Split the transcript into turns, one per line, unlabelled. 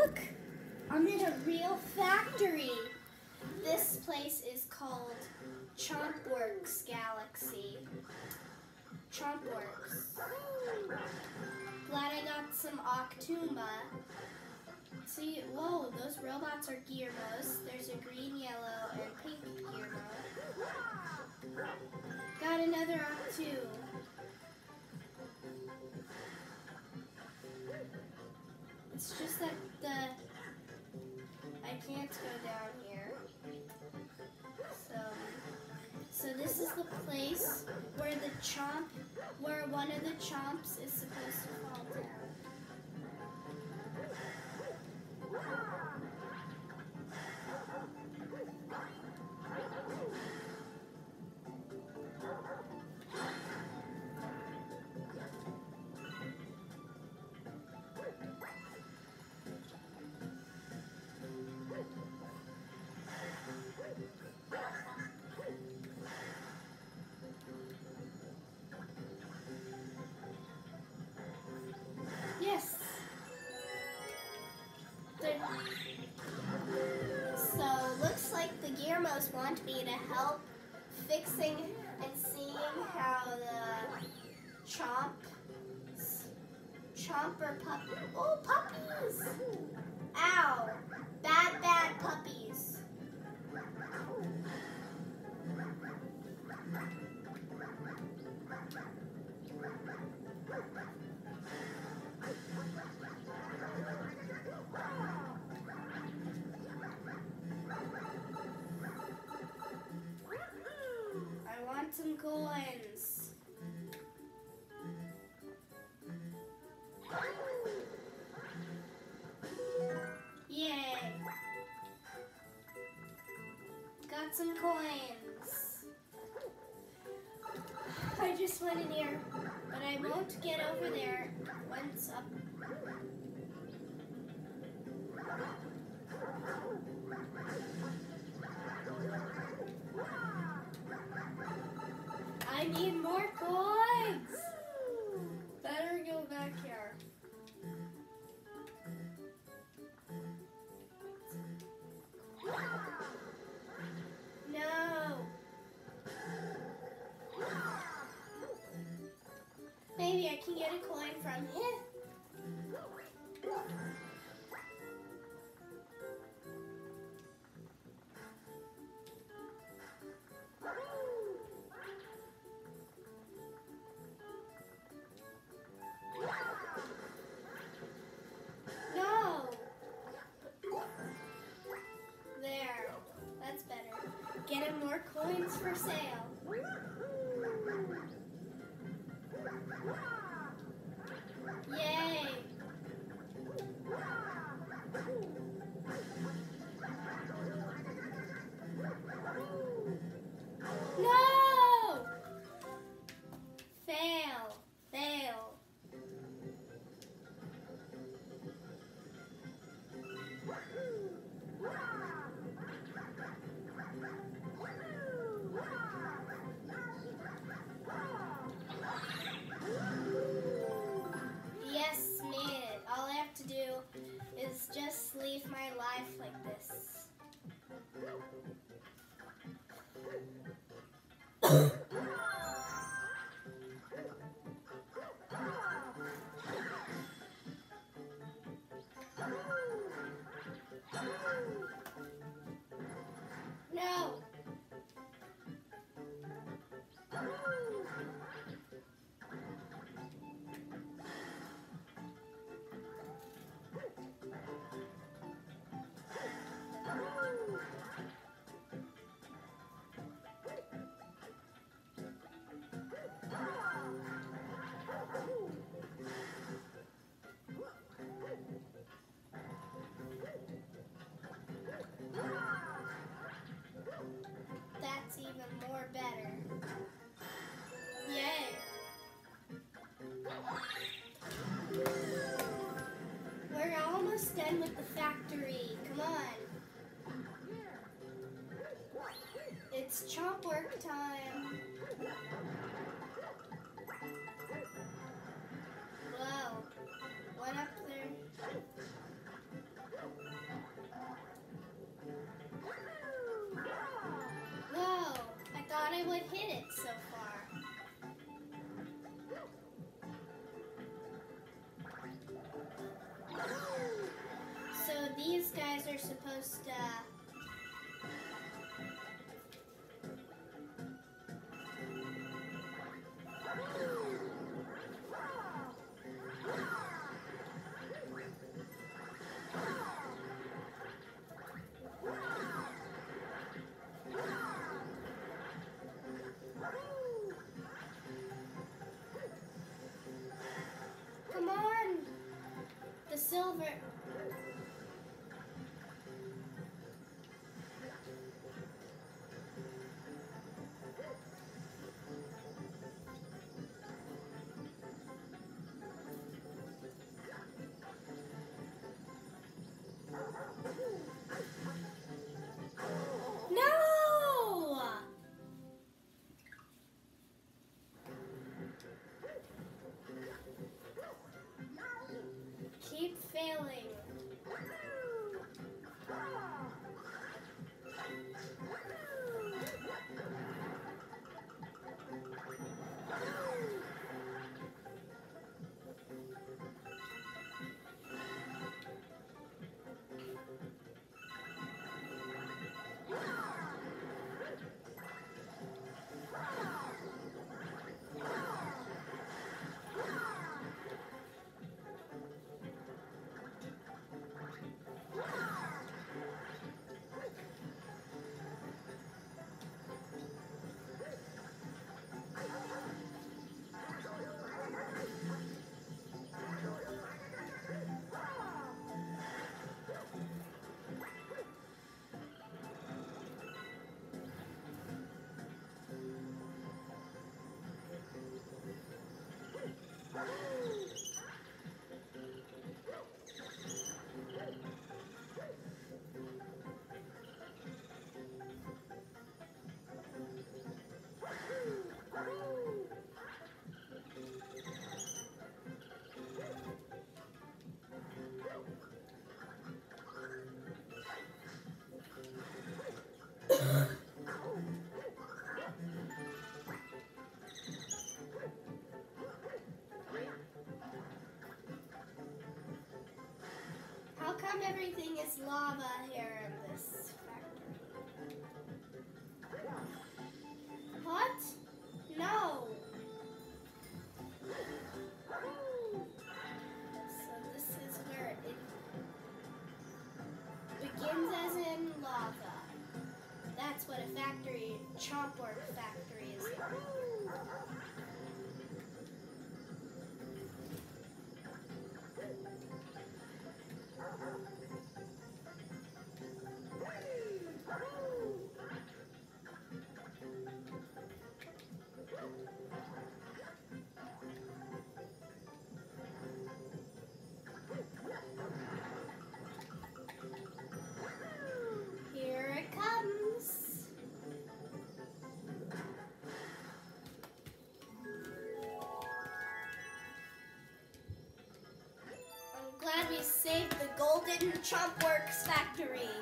look! I'm in a real factory. This place is called Chompworks Galaxy. Chompworks. Glad I got some Octuma. See, whoa, those robots are Gearmos. There's a green, yellow, and pink Gearmo. Got another Octu. It's just that I can't go down here. So this is the place where where one of the chomps is supposed to fall down. Yes. So looks like the Gearmos want me to help fixing and seeing how the puppies! Ow! Bad puppies. I want some coins. Yay! Got some coins. I just went in here, but I won't get over there once up. I need more coins. Better go back here. No. Maybe I can get a coin from him. No. There. That's better. Getting more coins for sale. Yay! No! Fail. Yes, made it. All I have to do is just leave my life like this. No. That's even more better. Yay! We're almost done with the factory. Come on. It's chomp work time. Whoa. What up there? guys are supposed to... Come on! The silver... No! Keep failing. How come everything is lava here in this factory? What? No! So this is where it begins as in lava. That's what a factory, Chompwork factory is like. Here it comes. I'm glad we saved the Golden Chompworks factory.